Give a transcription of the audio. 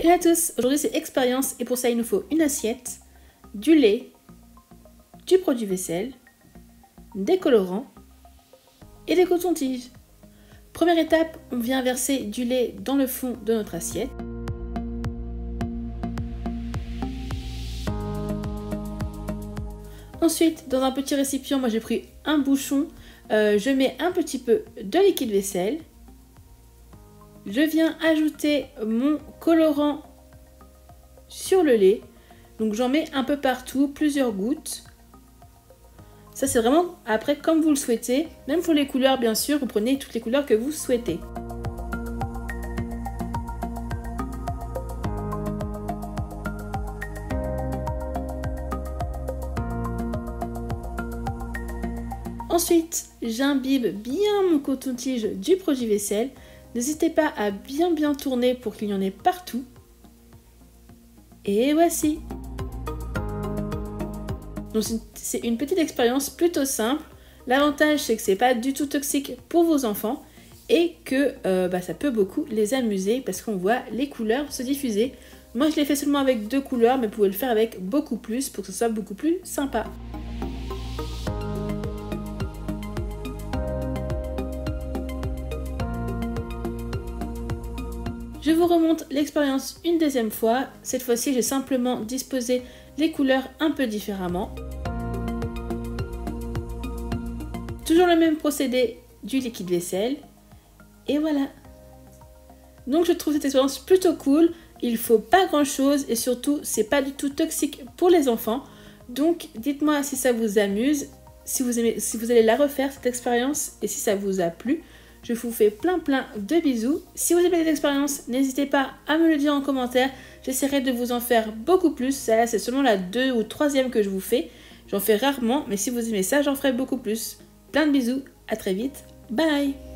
Hello à tous, aujourd'hui c'est expérience et pour ça il nous faut une assiette, du lait, du produit vaisselle, des colorants et des cotons-tiges. Première étape, on vient verser du lait dans le fond de notre assiette. Ensuite, dans un petit récipient, moi j'ai pris un bouchon, je mets un petit peu de liquide vaisselle. Je viens ajouter mon colorant sur le lait. Donc j'en mets un peu partout, plusieurs gouttes. Ça c'est vraiment après comme vous le souhaitez. Même pour les couleurs bien sûr, vous prenez toutes les couleurs que vous souhaitez. Ensuite, j'imbibe bien mon coton-tige du produit vaisselle. N'hésitez pas à bien tourner pour qu'il y en ait partout. Et voici. Donc c'est une petite expérience plutôt simple. L'avantage c'est que c'est pas du tout toxique pour vos enfants et que ça peut beaucoup les amuser parce qu'on voit les couleurs se diffuser. Moi je l'ai fait seulement avec 2 couleurs mais vous pouvez le faire avec beaucoup plus pour que ce soit beaucoup plus sympa. Je vous remonte l'expérience une deuxième fois. Cette fois-ci, j'ai simplement disposé les couleurs un peu différemment. Toujours le même procédé du liquide vaisselle. Et voilà. Donc je trouve cette expérience plutôt cool. Il faut pas grand-chose et surtout, c'est pas du tout toxique pour les enfants. Donc dites-moi si ça vous amuse, si vous allez la refaire cette expérience et si ça vous a plu. Je vous fais plein de bisous. Si vous aimez cette expérience, n'hésitez pas à me le dire en commentaire. J'essaierai de vous en faire beaucoup plus. Celle-là, c'est seulement la 2e ou 3e que je vous fais. J'en fais rarement, mais si vous aimez ça, j'en ferai beaucoup plus. Plein de bisous, à très vite. Bye!